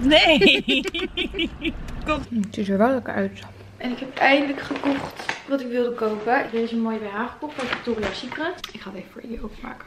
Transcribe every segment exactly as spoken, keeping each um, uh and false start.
Nee. Kom. Het ziet er wel lekker uit. En ik heb eindelijk gekocht wat ik wilde kopen. Ik heb deze mooie B H gekocht bij Victoria's Secret. Ik ga het even voor jullie openmaken.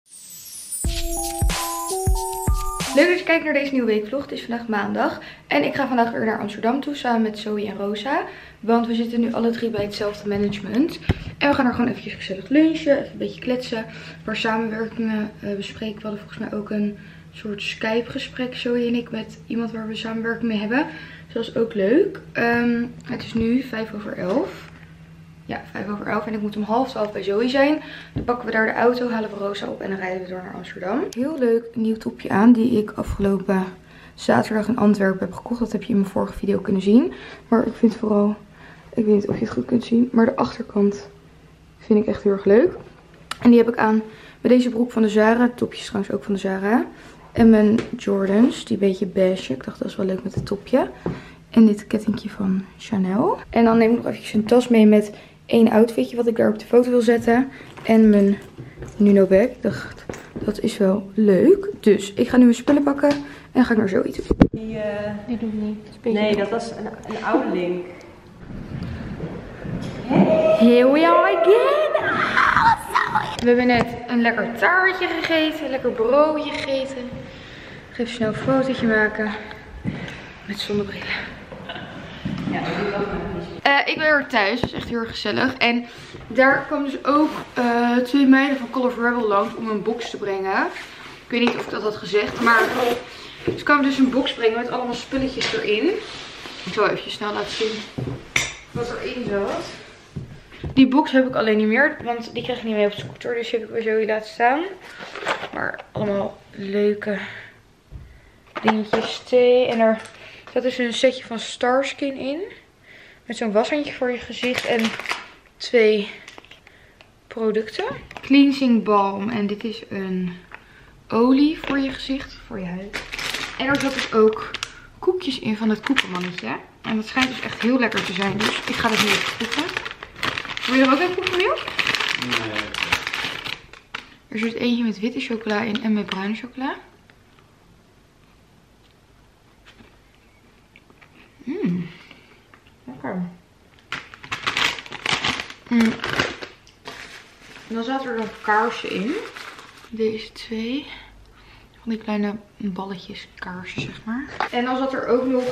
Leuk dat je kijkt naar deze nieuwe weekvlog. Het is vandaag maandag. En ik ga vandaag weer naar Amsterdam toe samen met Zoe en Rosa. Want we zitten nu alle drie bij hetzelfde management. En we gaan er gewoon eventjes gezellig lunchen. Even een beetje kletsen. Een paar samenwerkingen uh, bespreken. We hadden volgens mij ook een soort Skype gesprek, Zoe en ik, met iemand waar we samenwerking mee hebben. Dus dat is ook leuk. Um, het is nu vijf over elf. Ja, vijf over elf. En ik moet om half twaalf bij Zoe zijn. Dan pakken we daar de auto, halen we Rosa op en dan rijden we door naar Amsterdam. Heel leuk nieuw topje aan die ik afgelopen zaterdag in Antwerpen heb gekocht. Dat heb je in mijn vorige video kunnen zien. Maar ik vind vooral, ik weet niet of je het goed kunt zien, maar de achterkant vind ik echt heel erg leuk. En die heb ik aan met deze broek van de Zara. Het topje is trouwens ook van de Zara. En mijn Jordans, die beetje beige. Ik dacht dat is wel leuk met het topje. En dit kettingje van Chanel. En dan neem ik nog eventjes een tas mee met één outfitje wat ik daar op de foto wil zetten. En mijn Nuno bag. Ik dacht, dat is wel leuk. Dus ik ga nu mijn spullen pakken en dan ga ik naar Zoe toe. Die, uh, Die doe ik niet. Dat nee, dat was een, een oude link. Here we are again. We hebben net een lekker taartje gegeten. Een lekker broodje gegeten. Ik ga even snel een fotootje maken. Met zonnebrillen. Ja, dat doe ik ook nog. Uh, ik ben weer thuis, dat is echt heel erg gezellig. En daar kwamen dus ook uh, twee meiden van Call of Rebel langs om een box te brengen. Ik weet niet of ik dat had gezegd, maar ze kwamen dus een box brengen met allemaal spulletjes erin. Ik zal even snel laten zien wat erin zat. Die box heb ik alleen niet meer, want die kreeg ik niet mee op de scooter, dus die heb ik weer zo hier laten staan. Maar allemaal leuke dingetjes, thee. En er zat dus een setje van Starskin in. Met zo'n washandje voor je gezicht en twee producten. Cleansing balm en dit is een olie voor je gezicht, voor je huid. En er zat dus ook koekjes in van het koekenmannetje. En dat schijnt dus echt heel lekker te zijn, dus ik ga dat nu even proeven. Wil je er ook even proeven, Miel? Nee. Er zit eentje met witte chocola in en met bruine chocola. Mmm. Lekker. Mm. En dan zaten er nog kaarsen in. Deze twee. Van die kleine balletjes kaarsen, zeg maar. En dan zat er ook nog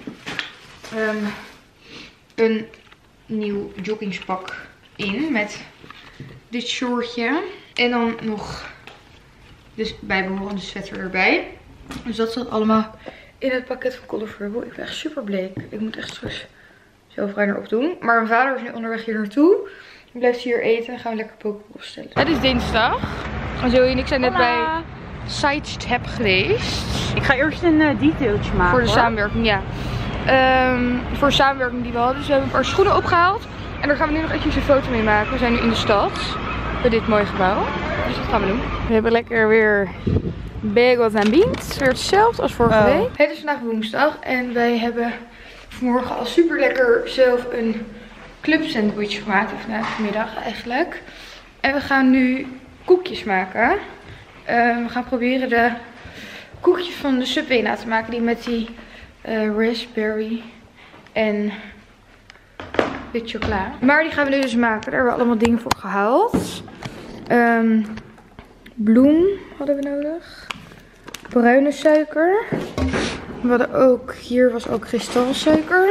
um, een nieuw joggingspak in. Met dit shortje. En dan nog dus bijbehorende sweater erbij. Dus dat zat allemaal in het pakket van Call of Rebel. Ik ben echt super bleek. Ik moet echt straks zelf ruim erop doen. Maar mijn vader is nu onderweg hier naartoe. Ik blijf hier eten en gaan we lekker pokeballs stellen. Het is dinsdag. En Zoe en ik zijn net bij Sidestep geweest. Ik ga eerst een uh, detailtje maken. Voor de hoor. samenwerking, ja. Um, voor de samenwerking die we hadden. Dus we hebben een paar schoenen opgehaald. En daar gaan we nu nog eventjes een foto mee maken. We zijn nu in de stad. Bij dit mooie gebouw. Dus dat gaan we doen. We hebben lekker weer bagels en beans. Weer hetzelfde als vorige oh. week. Het is vandaag woensdag. En wij hebben vanmorgen al super lekker zelf een club sandwich gemaakt. Of nou, vanmiddag eigenlijk. En we gaan nu koekjes maken. Uh, we gaan proberen de koekjes van de Subway na te maken. Die met die uh, raspberry en wit chocola. Maar die gaan we nu dus maken. Daar hebben we allemaal dingen voor gehaald. Um, bloem hadden we nodig. Bruine suiker. We hadden ook, hier was ook kristalsuiker.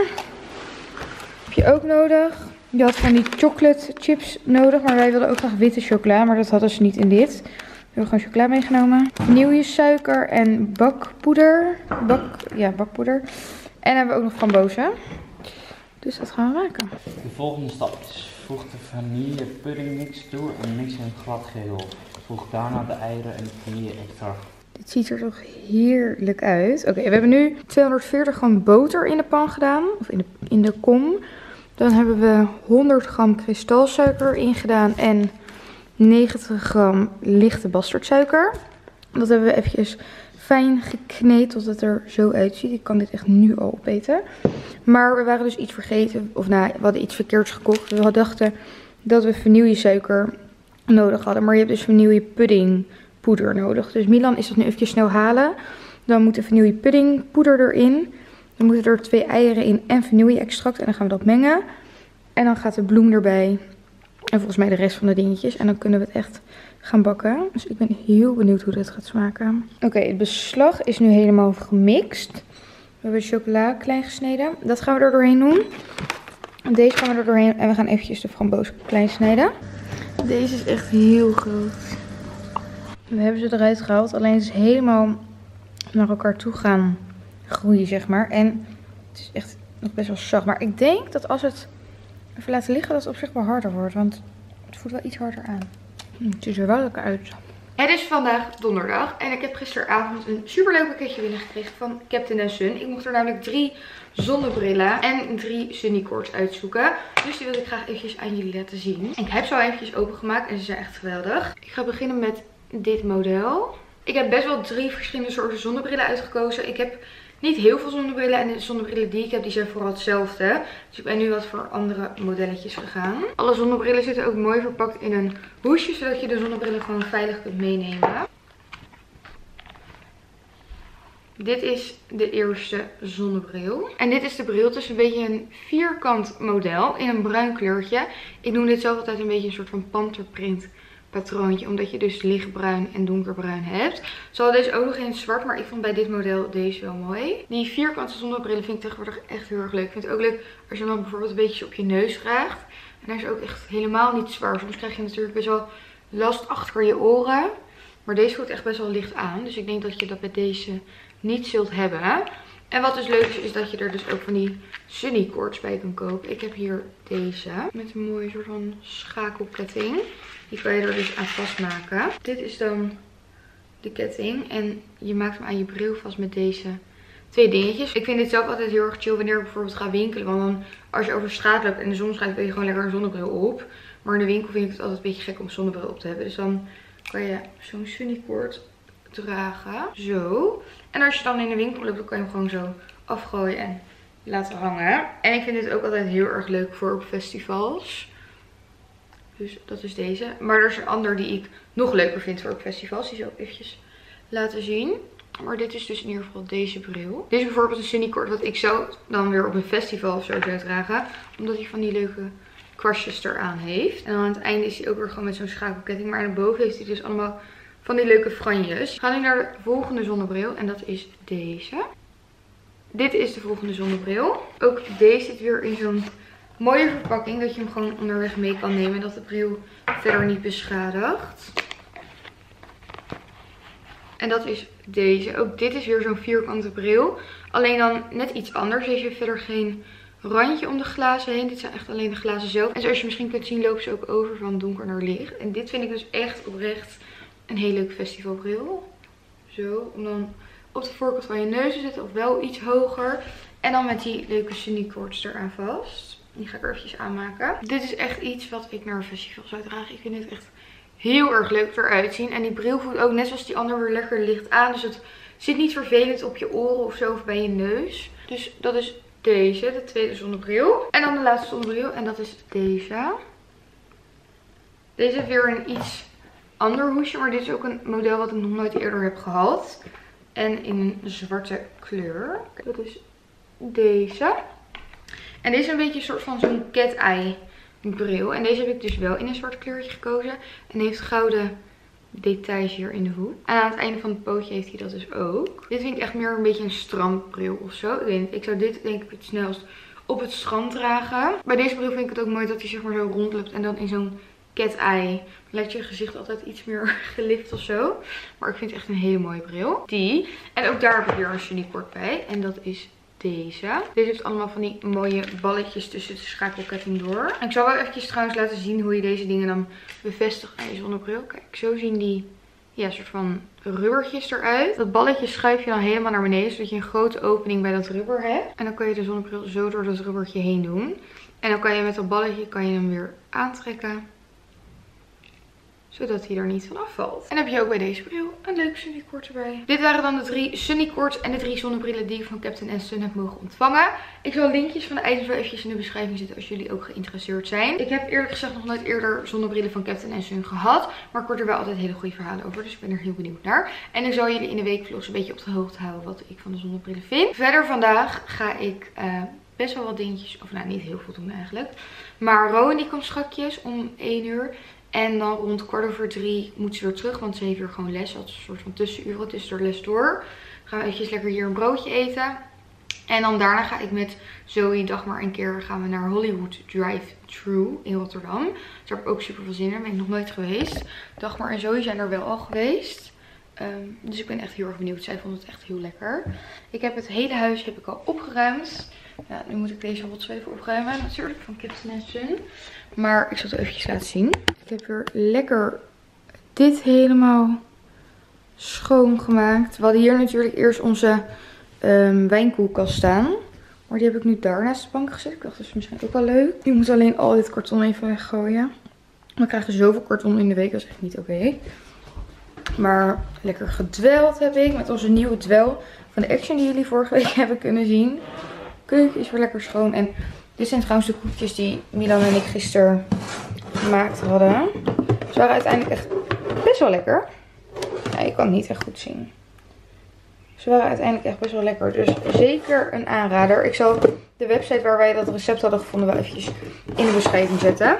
Heb je ook nodig. Je had van die chocolate chips nodig. Maar wij wilden ook graag witte chocola. Maar dat hadden ze niet in dit. We hebben gewoon chocola meegenomen. Vanillesuiker en bakpoeder. Bak, ja, bakpoeder. En hebben we ook nog frambozen. Dus dat gaan we maken. De volgende stap is voeg de vanille puddingmix toe en mix in het glad geheel. Voeg daarna de eieren en de vanille extract. Dit ziet er toch heerlijk uit. Oké, okay, we hebben nu tweehonderdveertig gram boter in de pan gedaan. Of in de, in de kom. Dan hebben we honderd gram kristalsuiker ingedaan en negentig gram lichte bastardsuiker. Dat hebben we eventjes fijn gekneed tot het er zo uitziet. Ik kan dit echt nu al opeten. Maar we waren dus iets vergeten. Of nou, we hadden iets verkeerds gekocht. We dachten dat we vanillesuiker nodig hadden. Maar je hebt dus vanille puddingpoeder nodig. Dus Milan is dat nu eventjes snel halen. Dan moet de vanille pudding poeder erin. Dan moeten er twee eieren in en vanille extract. En dan gaan we dat mengen. En dan gaat de bloem erbij. En volgens mij de rest van de dingetjes. En dan kunnen we het echt gaan bakken. Dus ik ben heel benieuwd hoe dit gaat smaken. Oké, okay, het beslag is nu helemaal gemixt. We hebben de chocola klein gesneden. Dat gaan we er doorheen doen. Deze gaan we er doorheen. En we gaan eventjes de framboos klein snijden. Deze is echt heel groot. We hebben ze eruit gehaald. Alleen het is helemaal naar elkaar toe gaan groeien, zeg maar. En het is echt nog best wel zacht. Maar ik denk dat als het even laten liggen, dat het op zich wel harder wordt. Want het voelt wel iets harder aan. Hm, het ziet er wel lekker uit. Het is vandaag donderdag. En ik heb gisteravond een superleuk pakketje binnengekregen van Captain Sun. Ik mocht er namelijk drie zonnebrillen en drie sunnycords uitzoeken. Dus die wil ik graag eventjes aan jullie laten zien. Ik heb ze al eventjes opengemaakt en ze zijn echt geweldig. Ik ga beginnen met dit model. Ik heb best wel drie verschillende soorten zonnebrillen uitgekozen. Ik heb niet heel veel zonnebrillen en de zonnebrillen die ik heb, die zijn vooral hetzelfde. Dus ik ben nu wat voor andere modelletjes gegaan. Alle zonnebrillen zitten ook mooi verpakt in een hoesje, zodat je de zonnebrillen gewoon veilig kunt meenemen. Dit is de eerste zonnebril. En dit is de bril. Het is een beetje een vierkant model in een bruin kleurtje. Ik noem dit zelf altijd een beetje een soort van panterprint patroontje, omdat je dus lichtbruin en donkerbruin hebt. Ze hadden deze ook nog in het zwart, maar ik vond bij dit model deze wel mooi. Die vierkante zonnebrillen vind ik tegenwoordig echt heel erg leuk. Ik vind het ook leuk als je hem dan bijvoorbeeld een beetje op je neus draagt. En hij is ook echt helemaal niet zwaar. Soms krijg je natuurlijk best wel last achter je oren. Maar deze voelt echt best wel licht aan. Dus ik denk dat je dat bij deze niet zult hebben. En wat dus leuk is, is dat je er dus ook van die sunnycords bij kan kopen. Ik heb hier deze met een mooie soort van schakelketting. Die kan je er dus aan vastmaken. Dit is dan de ketting. En je maakt hem aan je bril vast met deze twee dingetjes. Ik vind dit zelf altijd heel erg chill wanneer ik bijvoorbeeld ga winkelen. Want dan als je over straat loopt en de zon schijnt, kun je gewoon lekker een zonnebril op. Maar in de winkel vind ik het altijd een beetje gek om zonnebril op te hebben. Dus dan kan je zo'n sunnycord dragen. Zo. En als je dan in de winkel loopt, dan kan je hem gewoon zo afgooien en laten hangen. En ik vind dit ook altijd heel erg leuk voor op festivals. Dus dat is deze. Maar er is een ander die ik nog leuker vind voor op festivals. Die zal ik eventjes laten zien. Maar dit is dus in ieder geval deze bril. Dit is bijvoorbeeld een sunnycord wat ik zou dan weer op een festival of zo zou dragen. Omdat hij van die leuke kwastjes eraan heeft. En dan aan het einde is hij ook weer gewoon met zo'n schakelketting. Maar aan de boven heeft hij dus allemaal van die leuke franjes. We gaan nu naar de volgende zonnebril. En dat is deze. Dit is de volgende zonnebril. Ook deze zit weer in zo'n mooie verpakking. Dat je hem gewoon onderweg mee kan nemen. En dat de bril verder niet beschadigt. En dat is deze. Ook dit is weer zo'n vierkante bril. Alleen dan net iets anders. Deze heeft verder geen randje om de glazen heen. Dit zijn echt alleen de glazen zelf. En zoals je misschien kunt zien lopen ze ook over van donker naar licht. En dit vind ik dus echt oprecht een heel leuk festivalbril. Zo, om dan op de voorkant van je neus te zetten of wel iets hoger. En dan met die leuke sunnycords eraan vast. Die ga ik er eventjes aanmaken. Dit is echt iets wat ik naar een festival zou dragen. Ik vind dit echt heel erg leuk eruit zien. En die bril voelt ook net zoals die andere weer lekker licht aan. Dus het zit niet vervelend op je oren of zo of bij je neus. Dus dat is deze, de tweede zonnebril. En dan de laatste zonnebril en dat is deze. Deze heeft weer een iets ander hoesje. Maar dit is ook een model wat ik nog nooit eerder heb gehad. En in een zwarte kleur. Dat is deze. En deze is een beetje een soort van zo'n cat-eye bril. En deze heb ik dus wel in een zwart kleurtje gekozen. En heeft gouden details hier in de hoek. En aan het einde van het pootje heeft hij dat dus ook. Dit vind ik echt meer een beetje een strandbril of zo. Ik weet niet, ik zou dit denk ik het snelst op het strand dragen. Bij deze bril vind ik het ook mooi dat hij zeg maar zo rondloopt. En dan in zo'n cat-eye lijkt je gezicht altijd iets meer gelift of zo. Maar ik vind het echt een hele mooie bril. Die. En ook daar heb ik weer een sunnycord bij. En dat is deze. Deze heeft allemaal van die mooie balletjes tussen de schakelketting door. En ik zal wel eventjes trouwens laten zien hoe je deze dingen dan bevestigt aan je zonnebril. Kijk, zo zien die ja, soort van rubbertjes eruit. Dat balletje schuif je dan helemaal naar beneden, zodat je een grote opening bij dat rubber hebt. En dan kan je de zonnebril zo door dat rubbertje heen doen. En dan kan je met dat balletje kan je hem weer aantrekken. Zodat hij er niet van afvalt. En dan heb je ook bij deze bril een leuk Sunnycord erbij. Dit waren dan de drie Sunnycords en de drie zonnebrillen die ik van Captain Sun heb mogen ontvangen. Ik zal linkjes van de items wel eventjes in de beschrijving zetten als jullie ook geïnteresseerd zijn. Ik heb eerlijk gezegd nog nooit eerder zonnebrillen van Captain Sun gehad. Maar ik hoor er wel altijd hele goede verhalen over. Dus ik ben er heel benieuwd naar. En ik zal jullie in de weekvlogs een beetje op de hoogte houden wat ik van de zonnebrillen vind. Verder vandaag ga ik uh, best wel wat dingetjes, of nou niet heel veel doen eigenlijk. Maar Rowan die komt strakjes om één uur. En dan rond kwart over drie moet ze weer terug. Want ze heeft weer gewoon les. Dat is een soort van tussenuren tussen de les door. Dan gaan we eventjes lekker hier een broodje eten. En dan daarna ga ik met Zoe, Dagmar en Keer gaan we naar Hollywood Drive-Thru in Rotterdam. Dus daar heb ik ook super veel zin in. Daar ben ik nog nooit geweest. Dagmar en Zoe zijn er wel al geweest. Um, dus ik ben echt heel erg benieuwd. Zij vond het echt heel lekker. Ik heb het hele huis heb ik al opgeruimd. Ja, nu moet ik deze rots even opruimen. Natuurlijk van Captain Sun. Maar ik zal het eventjes laten zien. Ik heb weer lekker dit helemaal schoongemaakt. We hadden hier natuurlijk eerst onze um, wijnkoelkast staan. Maar die heb ik nu daar naast de bank gezet. Ik dacht dat is misschien ook wel leuk. Ik moet alleen al dit karton even weggooien. We krijgen zoveel karton in de week. Dat is echt niet oké. Okay. Maar lekker gedweld heb ik. Met onze nieuwe dwel van de Action die jullie vorige week hebben kunnen zien. Keuken is weer lekker schoon. En dit zijn trouwens de koekjes die Milan en ik gisteren gemaakt hadden. Ze waren uiteindelijk echt best wel lekker. Ja, je kan het niet echt goed zien. Ze waren uiteindelijk echt best wel lekker. Dus zeker een aanrader. Ik zal de website waar wij dat recept hadden gevonden wel eventjes in de beschrijving zetten.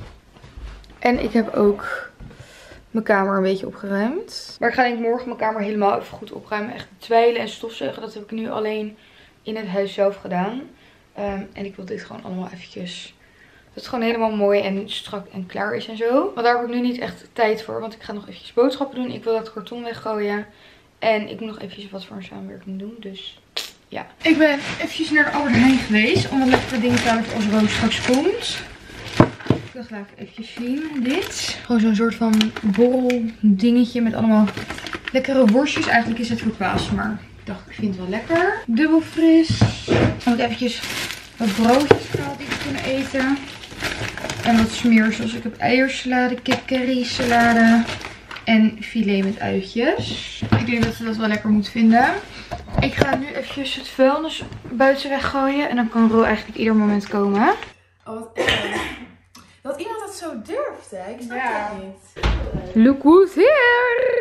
En ik heb ook mijn kamer een beetje opgeruimd. Maar ik ga denk ik morgen mijn kamer helemaal even goed opruimen. Echt dweilen en stofzuigen. Dat heb ik nu alleen in het huis zelf gedaan. Um, en ik wil dit gewoon allemaal eventjes... Dat het gewoon helemaal mooi en strak en klaar is en zo. Maar daar heb ik nu niet echt tijd voor. Want ik ga nog eventjes boodschappen doen. Ik wil dat karton weggooien. En ik moet nog eventjes wat voor een samenwerking doen. Dus ja. Ik ben eventjes naar de Albert Heijn geweest. Om wat lekkere dingen te halen als Roos straks komt. Dat laat ik eventjes zien. Dit. Gewoon zo'n soort van borrel dingetje met allemaal lekkere worstjes. Eigenlijk is het voor Paas, maar ik dacht ik vind het wel lekker. Dubbel fris. Dan moet eventjes wat broodjes gehaald die we kunnen eten. En wat smeersels. Ik heb eiersalade, kip curry salade en filet met uitjes. Ik denk dat we dat wel lekker moeten vinden. Ik ga nu eventjes het vuilnis buiten weggooien. En dan kan Ro eigenlijk ieder moment komen. Oh, wat erg. Dat iemand dat zo durft, hè? Ik snap Ja. het niet. Look who's here!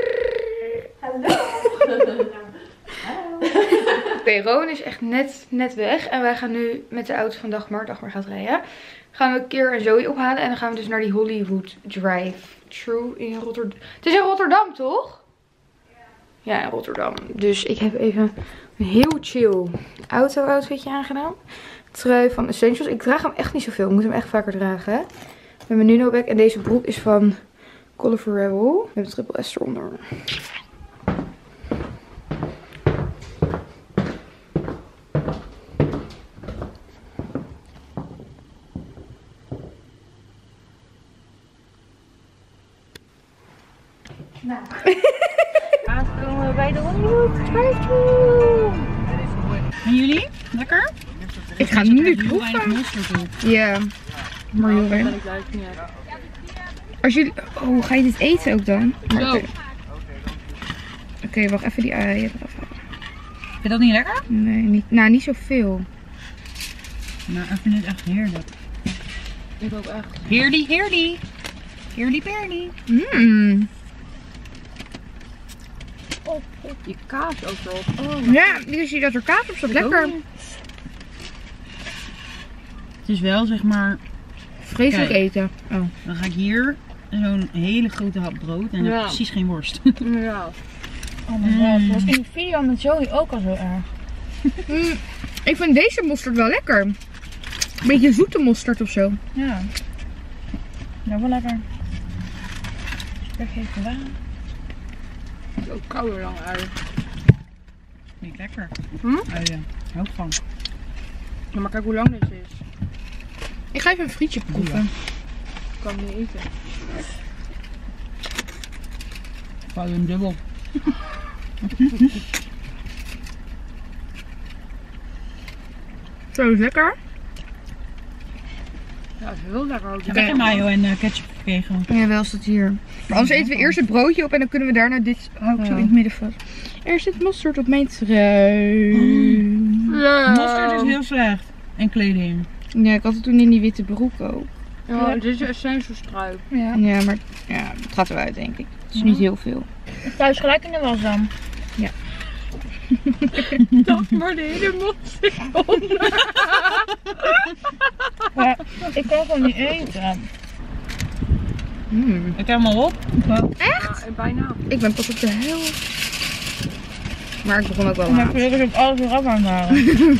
Hallo. Oké, okay, Rowan is echt net, net weg. En wij gaan nu met de auto van Dagmar, Dagmar gaat rijden, gaan we Keer en Zoe ophalen. En dan gaan we dus naar die Hollywood Drive-Thru in Rotterdam. Het is in Rotterdam, toch? Ja. Ja, in Rotterdam. Dus ik heb even een heel chill auto-outfitje aangedaan. Trui van Essentials. Ik draag hem echt niet zoveel. Ik moet hem echt vaker dragen. Met mijn Nuno bag. En deze broek is van Color Rebel. We hebben triple S eronder. Nou. Aankomen bij de Hollywood Drive-Thru. En jullie? Lekker? Ik ga nu heel weinig mosterd op. Ja. Maar heel weinig. Als jullie... Oh, ga je dit eten ook dan? Oké, Zo. okay, wacht even die eieren eraf halen. Vind je dat niet lekker? Nee, niet, nou niet zoveel. Nou, ik vind het echt heerlijk. Ik ook echt. Heerly, heerly. Heerly, peerly. Mmm. Oh, die kaas ook erop. Oh, Ja, je ziet dat er kaas op staat. Lekker. Het is wel zeg maar, Vreselijk Kijk. eten. Oh. dan ga ik hier zo'n hele grote hap brood en dan heb Ja. ik precies geen worst. ja. Oh my god, dat was in die video met Zoe ook al zo erg. Mm, ik vind deze mosterd wel lekker. Een beetje zoete mosterd of zo. Ja. Nou, wel lekker. Kijk even waar. Het is ook kouder dan ui. Niet lekker. Hm? Uien. Hou ik van. Ja, maar kijk hoe lang dit is. Ik ga even een frietje proeven. Ik kan het niet eten. Wou je hem dubbel. Zo is lekker. Ja, dat is heel lekker ook. Ik heb geen mayo en uh, ketchup gekregen. Ja, wel is dat hier. Maar anders eten we eerst het broodje op en dan kunnen we daarna dit hou ik zo Ja. in het midden vast. Er zit mosterd op mijn trui. Ja. Mosterd is heel slecht. En kleding. Ja, ik had het toen in die witte broek ook. Ja, dit is essential struik. Ja, ja maar ja, het gaat eruit denk ik. Het is niet heel veel. Thuis gelijk in de was dan. Dat maar de hele mond zit onder. Ja, ik kan gewoon niet eten. Mm. Ik heb hem al op. Echt? Ja, bijna. Ik ben pas op de helft. Maar ik begon ook wel Maar laat. gelukkig heb ik alles weer af aan het halen.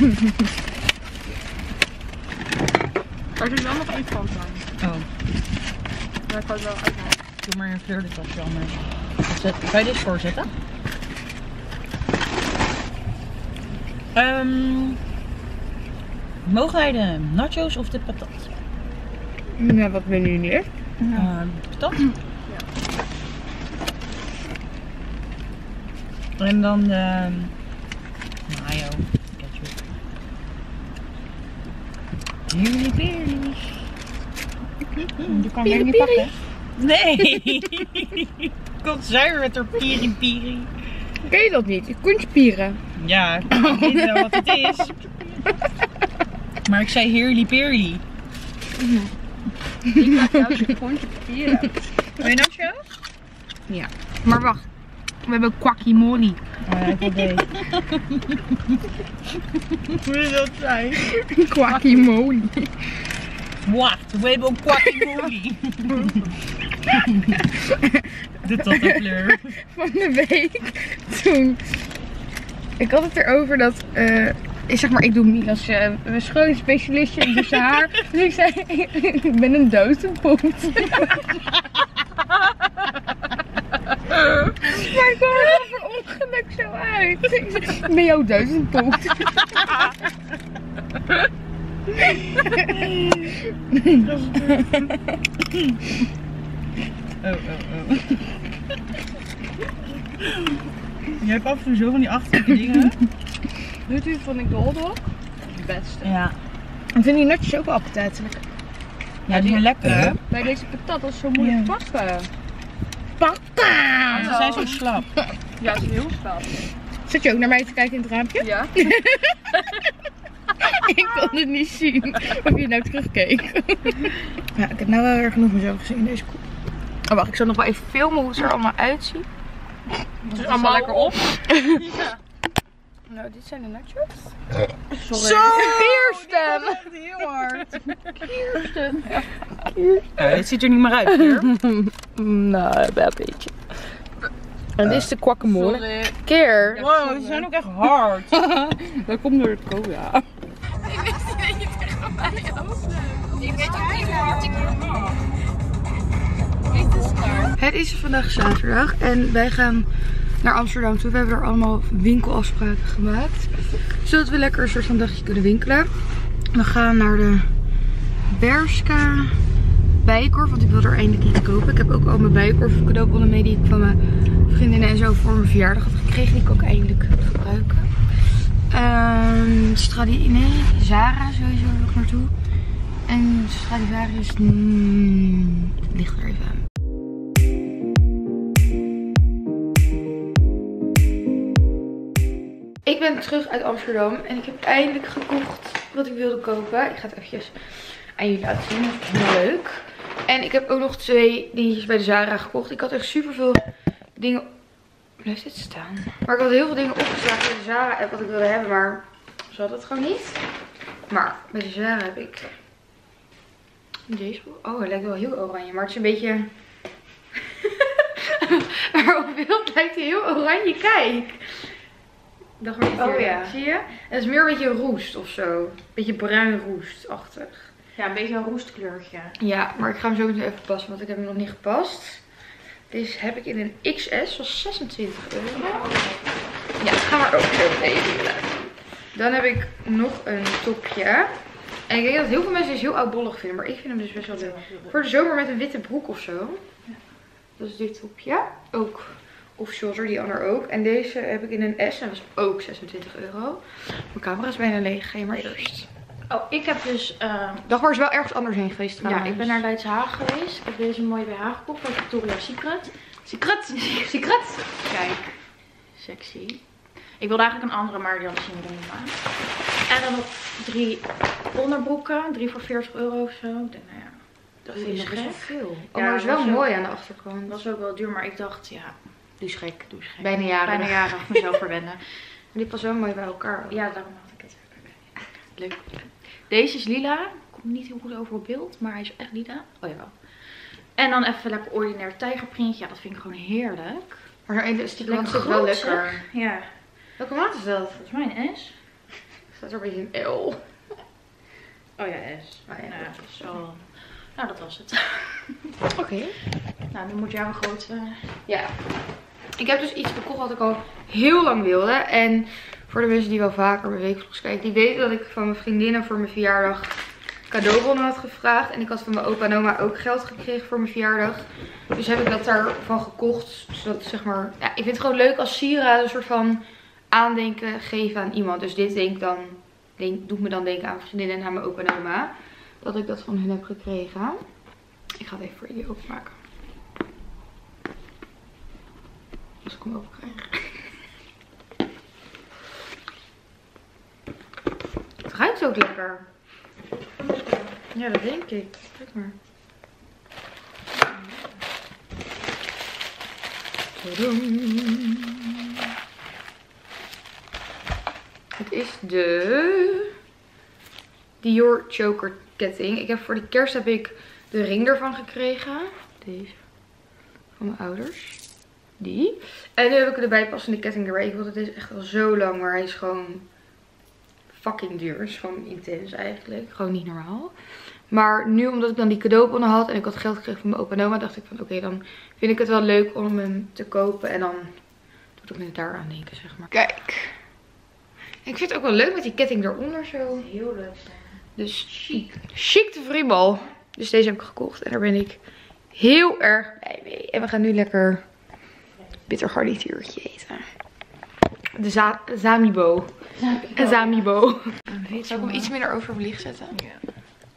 Er zit wel nog één kant aan. Oh, Maar ik kan het wel uithalen. doe maar een kleurdetasje anders. Zet, kan je dit voorzetten? Um, mogen wij de nachos of de patat? Ja, wat ben je niet? Uh, patat? En dan de mayo, ketchup. Jullie peerlies. Die kan ik niet pakken. Nee! Komt zuiver met haar piri piri. Ken je dat niet? Kunstpieren. Ja, ik weet wel wat het is. Maar ik zei heerly peerly. Ik ga juist een grondje papieren. Wil je nacho? Ja. Maar wacht. We hebben guacamole. Oh ja, ik wil deze. Hoe is dat zijn? Guacamole. Wacht, we hebben een guacamole. De tottenkleur. Van de week toen. Ik had het erover dat. Uh, ik zeg maar, ik doe Mila's uh, schoonheidsspecialistje in dus haar. Dus ik zei, ik ben een dozenpot. Maar ik kwam er dan voor ongeluk zo uit. Ik zei, ik ben jouw duizendpot. Oh, oh, oh. Je hebt af en toe zo van die achterlijke dingen. Doet u van de Goldhawk? Het beste. Ja. En vind je nutjes ook wel appetijtelijk? Ja, die zijn lekker hè? Bij deze patat was het zo moeilijk Ja. pakken. Pakka! Ze zijn zo slap. Ja, het is heel slap. Zit je ook naar mij te kijken in het raampje? Ja. Ik kon het niet zien. Of je nou terugkeek. Ja, ik heb nou wel weer genoeg mezelf gezien in deze koek. Oh, wacht, ik zal nog wel even filmen hoe het er allemaal uitziet. Het is allemaal lekker op. Ja. Nou, dit zijn de nachos. Sorry. Zo! Kirsten! Echt heel hard. Kirsten. Ja, dit ziet er niet meer uit hier. Nou, wel een beetje. En dit is de guacamole. Sorry. Keer. Wow, ze zijn ook echt hard. Dat komt door het cola. Het is vandaag zaterdag en wij gaan naar Amsterdam toe. We hebben er allemaal winkelafspraken gemaakt. Zodat we lekker een soort van dagje kunnen winkelen. We gaan naar de Bershka Bijenkorf, want ik wil er eindelijk iets kopen. Ik heb ook al mijn Bijenkorf cadeaubonnen mee die ik van mijn vriendinnen en zo voor mijn verjaardag had gekregen. Die ik ook eindelijk gebruiken. Um, Stradi, nee, Zara sowieso wil ik naartoe. En Stradivarius mm, ligt er even aan. Ik ben terug uit Amsterdam en ik heb eindelijk gekocht wat ik wilde kopen. Ik ga het eventjes aan jullie laten zien, dat is heel leuk. En ik heb ook nog twee dingetjes bij de Zara gekocht. Ik had echt super veel dingen... Blijft dit staan? Maar ik had heel veel dingen opgeslagen in de Zara app wat ik wilde hebben, maar ze had het gewoon niet. Maar bij de Zara heb ik deze. Oh, hij lijkt wel heel oranje, maar het is een beetje... maar op beeld lijkt hij heel oranje, kijk. Dacht maar, oh ja. Zie je? Het is meer een beetje roest of zo. Een beetje bruin roestachtig. Ja, een beetje een roestkleurtje. Ja, maar ik ga hem zo meteen even passen, want ik heb hem nog niet gepast. Deze heb ik in een X S, was zesentwintig euro. Ja, gaan we ook zo meteen even laten. Dan heb ik nog een topje. En ik denk dat heel veel mensen deze heel oudbollig vinden, maar ik vind hem dus best wel leuk. Voor de zomer met een witte broek of zo. Dat is dit topje. Ook off-shoulder, die ander ook. En deze heb ik in een S en dat was ook zesentwintig euro. Mijn camera is bijna leeg, ga je maar eerst. Oh, ik heb dus... Uh, Dagmar is wel ergens anders heen geweest trouwens. ja, ik ben naar Leidse Haag geweest. Ik heb deze mooie B H gekocht bij Victoria's Secret. Secret! Secret! Kijk, sexy. Ik wilde eigenlijk een andere, maar die hadden ze niet doen. En dan nog drie onderbroeken. Drie voor veertig euro of zo. Ik denk, nou ja, dat vind is ik best wel gek. veel. Oh, Ja, maar dat is wel dat mooi ook- aan de achterkant. Dat was ook wel duur, maar ik dacht, ja, doe eens gek, doe eens gek. Bijna jaren. Bijna jaren, mezelf verwennen. Die past wel mooi bij elkaar. Ja, daarom had ik het. Leuk. Deze is lila. Komt niet heel goed over op beeld, maar hij is echt lila. Oh jawel. En dan even lekker ordinair tijgerprintje. Ja, dat vind ik gewoon heerlijk. Maar zo'n elastiek Lekker is ook wel groot, lekker. Ja, Welke maat is dat? volgens mij een S. Staat er een beetje een L. Oh ja, S. Oh ja, nou, dat is zo. Nou, dat was het. Oké. Okay. Nou, nu moet jij een grote... Ja. Ik heb dus iets gekocht wat ik al heel lang wilde. En voor de mensen die wel vaker mijn weekvlogs kijken, die weten dat ik van mijn vriendinnen voor mijn verjaardag cadeaubonnen had gevraagd. En ik had van mijn opa en oma ook geld gekregen voor mijn verjaardag. Dus heb ik dat daarvan gekocht. Zodat, zeg maar, ja, ik vind het gewoon leuk als sieraad een soort van aandenken geven aan iemand. Dus dit denk dan, denk, doet me dan denken aan vriendinnen en aan mijn opa en oma. Dat ik dat van hun heb gekregen. Ik ga het even voor jullie openmaken. Als ik hem open krijg. Het ruikt ook lekker. Ja, dat denk ik. Kijk maar. Het is de Dior Choker ketting. Ik heb voor de kerst heb ik de ring ervan gekregen. Deze. Van mijn ouders. Die. En nu heb ik de bijpassende ketting erbij. Ik wilde deze echt al zo lang, maar hij is gewoon fucking duur. Het is gewoon intens eigenlijk. Gewoon niet normaal. Maar nu omdat ik dan die cadeaubonnen had en ik had geld gekregen van mijn opa en oma, dacht ik van oké, okay, dan vind ik het wel leuk om hem te kopen. En dan doe ik me daaraan denken, zeg maar. Kijk. Ik vind het ook wel leuk met die ketting eronder zo. Heel leuk. Dus chic. Chic de vriebal. Dus deze heb ik gekocht en daar ben ik heel erg blij mee. En we gaan nu lekker bitter garnituurtje eten. De za Zamibo. Een Zamibo. Zal ik hem iets minder over vlieg zetten? Ja.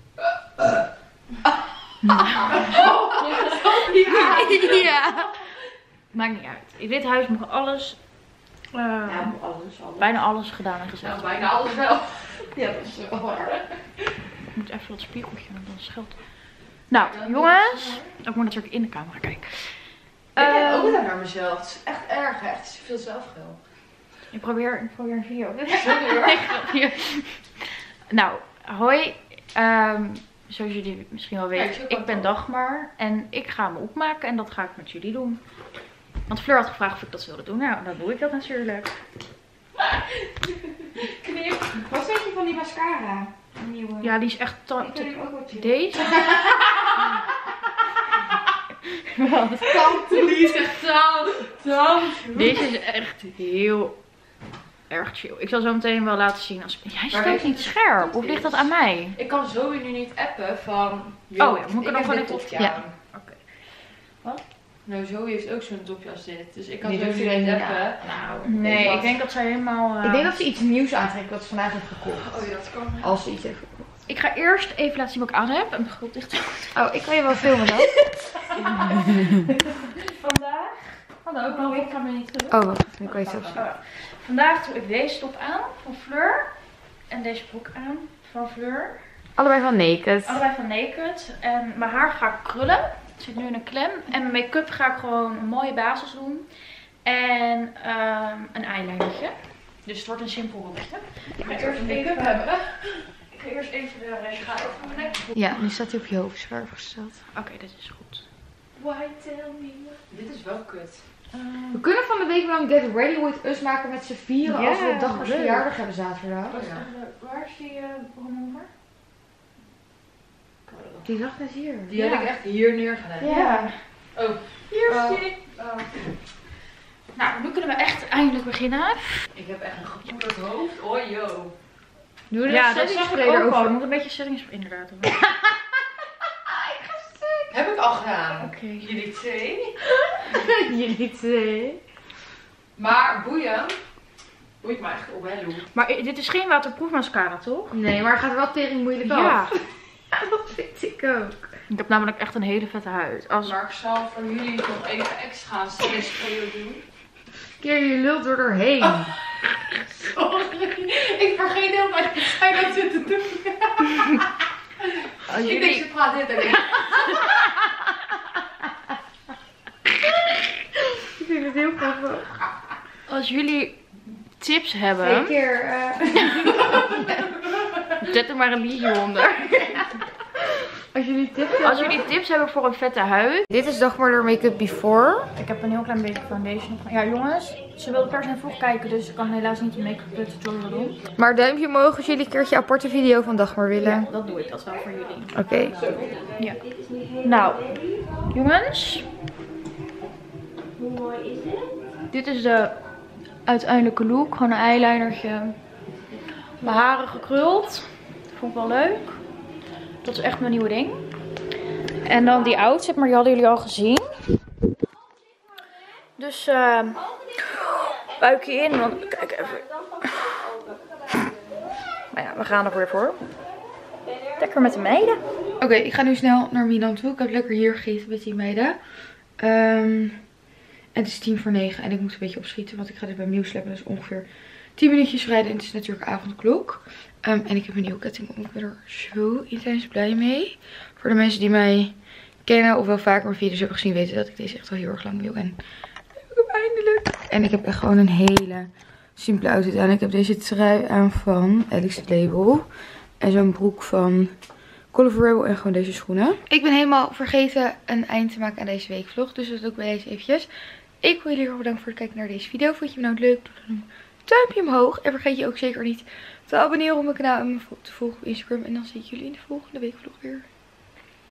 Ja. Maakt niet uit. In dit huis mag alles, uh, Ja, alles, alles. bijna alles gedaan en gezegd. Nou, bijna alles wel. Ja, dat is wel waar. Ik moet even dat spiegeltje, want dan scheelt. Nou, jongens. Ik moet natuurlijk in de camera kijken. Ik kijk Uh, ook naar mezelf. Het is echt erg, hè. Het is veel zelfgeld. ik probeer, ik probeer een video. Sorry hoor. Nee, grapje. Nou, hoi. Um, zoals jullie misschien wel Ja, ik weten, zie ook ik wel ben wat. Dagmar en ik ga me opmaken en dat ga ik met jullie doen. Want Fleur had gevraagd of ik dat wilde doen. Nou, dan doe ik dat natuurlijk. Knip. Wat vind je van die mascara? Nieuwe. Ja, die is echt... ta- Ik vind hem ook wat chill. Deze? Tante Lies zegt tante. Tante. Deze is echt heel erg chill. Ik zal zo meteen wel laten zien. Als... Jij Maar staat weet je niet wat scherp. het Of is? ligt dat aan mij? Ik kan zo nu niet appen van... Oh ja, moet ik er dan heb gewoon dit even- topje ja. aan. Oké. Nou, Zoe heeft ook zo'n topje als dit. Dus ik kan Nee, zo dat nu vind ik niet niet appen. Nou, Nee, wat? ik denk dat zij helemaal... uh, Ik denk dat ze iets nieuws aantrekt wat ze vandaag heeft gekocht. Oh ja, dat kan. Als ze iets heeft gekocht. Ik ga eerst even laten zien wat ik aan heb. En mijn goed dicht. Oh, ik kan je wel filmen dan. Vandaag... Hallo, ik ga me niet terug. Oh, wacht. Nu kan je het zelf zien. Oh, vandaag doe ik deze top aan van Fleur. En deze broek aan van Fleur. Allebei van Naked. Allebei van Naked. En mijn haar ga ik krullen. Het zit nu in een klem. En mijn make-up ga ik gewoon een mooie basis doen. En um, een eyelinertje. Dus het wordt een simpel broekje. Ik ga eerst even hebben. Ik ga eerst even de schaar over mijn nek. Ja, nu staat hij op je hoofd scherp gesteld. Oké, okay, dit is goed. Why tell me? Dit is wel kut. Um, We kunnen van de week lang Get Ready With Us maken met z'n vieren Ja, als we Dagmar's leuk. verjaardag hebben zaterdag. Oh ja. waar is die uh, over? Die lag net hier. Die heb ik echt hier neergelegd. Ja. Oh. Hier Oh. is die. Oh. Nou, nu kunnen we echt eindelijk beginnen. Ik heb echt een gepoederd hoofd. Oh yo. Doe er Ja, een dat zag ik settingspray ook al. erover. Er moet een beetje settings inderdaad. Oké. Heb ik al gedaan. Okay. Jullie twee. Jullie twee. Maar boeien. Doe ik maar echt op, hè, Lou. Maar dit is geen waterproof mascara, toch? Nee, maar het gaat wel tering moeilijk Ja. af. Ja, dat vind ik ook. Ik heb namelijk echt een hele vette huid. Als... Maar ik zal voor jullie nog even extra stresspray doen. Keer je lult door doorheen. Oh. Sorry. Ik vergeet heel vaak dat jij dat zit te doen. Als Ik denk, jullie... ze praat dit erin. Ik vind het heel grappig. Als jullie tips Twee hebben, keer. Uh... zet er maar een liedje onder. Als jullie tips hebben. Als jullie tips hebben voor een vette huid. Dit is Dagmar door Make-up Before. Ik heb een heel klein beetje foundation. Ja jongens, ze wilde per se vroeg kijken, dus ik kan helaas niet een make-up tutorial doen. Maar duimpje omhoog als jullie een keertje een aparte video van Dagmar willen. Ja, dat doe ik, dat is wel voor jullie. Oké. Ja. Nou, jongens. Hoe mooi is het? Dit is de uiteindelijke look. Gewoon een eyelinertje. Mijn haren gekruld. Vond ik wel leuk. Dat is echt mijn nieuwe ding. En dan die outfit, maar die hadden jullie al gezien. Dus uh, buikje in. Want, kijk even. Maar ja, we gaan er weer voor. Lekker met de meiden. Oké, okay, ik ga nu snel naar Milan toe. Ik heb lekker hier gegeten met die meiden. Um, en het is tien voor negen en ik moet een beetje opschieten. Want ik ga dit bij Muse Lab. Dat is ongeveer tien minuutjes rijden. En het is natuurlijk avondklok. Um, en ik heb een nieuwe ketting om. Ik ben er zo intens blij mee. Voor de mensen die mij kennen of wel vaker mijn video's hebben gezien, weten dat ik deze echt al heel erg lang wil. En heb ik hem eindelijk. En ik heb echt gewoon een hele simpele outfit aan. Ik heb deze trui aan van Alex Label. En zo'n broek van Color Rebel en gewoon deze schoenen. Ik ben helemaal vergeten een eind te maken aan deze weekvlog. Dus dat doe ik bij deze eventjes. Ik wil jullie heel erg bedanken voor het kijken naar deze video. Vond je me nou leuk? Doe dan een duimpje omhoog. En vergeet je ook zeker niet te abonneren op mijn kanaal en me te volgen op Instagram. En dan zie ik jullie in de volgende weekvlog weer.